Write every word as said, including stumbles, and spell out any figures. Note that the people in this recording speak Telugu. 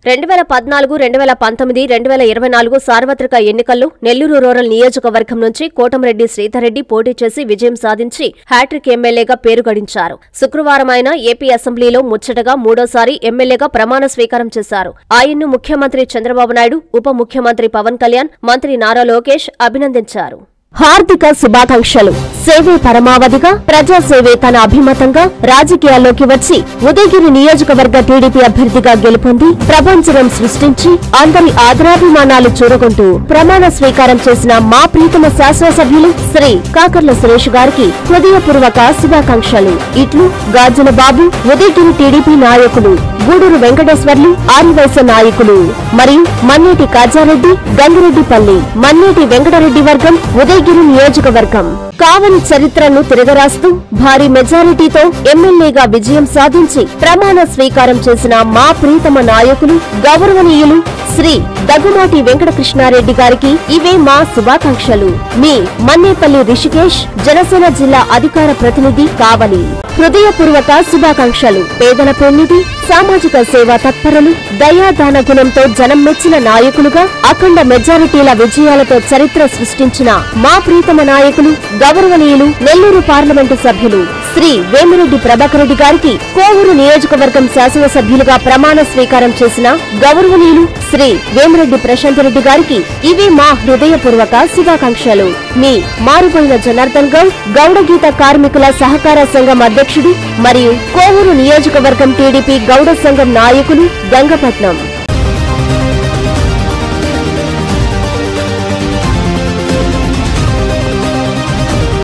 రెండు వేల పద్నాలుగు రెండు వేల పంతొమ్మిది రెండు వేల ఇరవై నాలుగు సార్వత్రిక ఎన్నికల్లో నెల్లూరు రూరల్ నియోజకవర్గం నుంచి కోటంరెడ్డి శ్రీధర్రెడ్డి పోటీ చేసి విజయం సాధించి హ్యాట్రిక్ ఎమ్మెల్యేగా పేరు గడించారు. శుక్రవారం ఆయన ఏపీ అసెంబ్లీలో ముచ్చటగా మూడోసారి ఎమ్మెల్యేగా ప్రమాణ స్వీకారం చేశారు. ఆయన్ను ముఖ్యమంత్రి చంద్రబాబు నాయుడు, ఉప ముఖ్యమంత్రి పవన్ కళ్యాణ్, మంత్రి నారా లోకేష్ అభినందించారు. హార్దిక శుభాకాంక్షలు. సేవే పరమావధిగా ప్రజాసేవే తన అభిమతంగా రాజకీయాల్లోకి వచ్చి ఉదయగిరి నియోజకవర్గ టీడీపీ అభ్యర్థిగా గెలుపొంది ప్రపంచం సృష్టించి అందరి ఆదరాభిమానాలు చూరగొంటూ ప్రమాణ స్వీకారం చేసిన మా ప్రీతమ శాసనసభ్యులు శ్రీ కాకర్ల సురేష్ గారికి హృదయపూర్వక శుభాకాంక్షలు. ఇట్లు గాజుల బాబు, ఉదయగిరి టీడీపీ నాయకులు, గూడూరు వెంకటేశ్వర్లు, ఆరివైస నాయకులు మరియు మన్నేటి కాజారెడ్డి, గంగిరెడ్డిపల్లి, మన్నేటి వెంకటరెడ్డి వర్గం, ఉదయగిరి నియోజకవర్గం. కావలి చరిత్రను తిరగరాస్తూ భారీ మెజారిటీతో ఎమ్మెల్యేగా విజయం సాధించి ప్రమాణ స్వీకారం చేసిన మా ప్రీతమ నాయకులు, గౌరవనీయులు శ్రీ దగ్గుమాటి వెంకటకృష్ణారెడ్డి గారికి ఇవే మా శుభాకాంక్షలు. మీ మన్నేపల్లి రిషికేష్, జనసేన జిల్లా అధికార ప్రతినిధి, కావలి. హృదయపూర్వక శుభాకాంక్షలు. పేదల పెన్నిధి, సామాజిక సేవా తత్పరులు, దయాదాన గుణంతో జనం మెచ్చిన నాయకులుగా అఖండ మెజారిటీల విజయాలతో చరిత్ర సృష్టించిన మా ప్రీతమ నాయకులు, గౌరవనీయులు నెల్లూరు పార్లమెంటు సభ్యులు శ్రీ వేమిరెడ్డి ప్రభాకర్ రెడ్డి గారికి కోవూరు నియోజకవర్గం శాసనసభ్యులుగా ప్రమాణ స్వీకారం చేసిన గౌరవనీయులు శ్రీ వేమిరెడ్డి ప్రశాంత్ రెడ్డి గారికి ఇవి మా హృదయపూర్వక శుభాకాంక్షలు. మీ మారుపోయిన జనార్దన్ గౌడ్, గౌడగీత కార్మికుల సహకార సంఘం అధ్యక్షుడు మరియు కోవూరు నియోజకవర్గం టీడీపీ గౌడ సంఘం నాయకులు, గంగపట్నం.